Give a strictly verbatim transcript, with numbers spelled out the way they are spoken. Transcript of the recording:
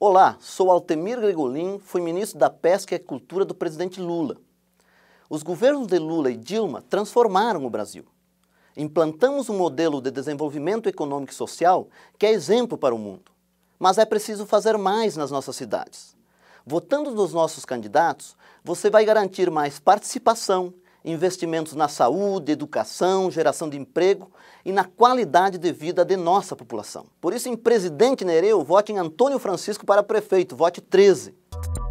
Olá, sou Altemir Gregolin, fui ministro da Pesca e Agricultura do presidente Lula. Os governos de Lula e Dilma transformaram o Brasil. Implantamos um modelo de desenvolvimento econômico e social que é exemplo para o mundo. Mas é preciso fazer mais nas nossas cidades. Votando nos nossos candidatos, você vai garantir mais participação, investimentos na saúde, educação, geração de emprego e na qualidade de vida de nossa população. Por isso, em Presidente Nereu, vote em Antônio Francisco para prefeito, vote treze.